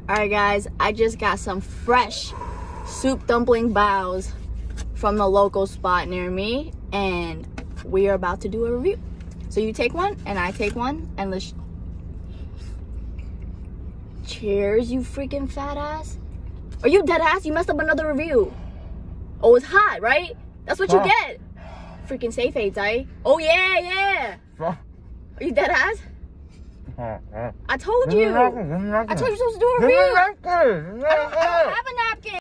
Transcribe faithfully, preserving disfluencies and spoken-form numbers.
Alright guys, I just got some fresh soup dumpling baos from the local spot near me, and we are about to do a review. So you take one and I take one, and let's cheers, you freaking fat ass. Are you dead ass? You messed up another review. Oh, it's hot, right? That's what you get. Freaking safe aids, eh? Oh yeah, yeah. Are you dead ass? I told you. I told you supposed to do a review. I don't, I don't have a napkin.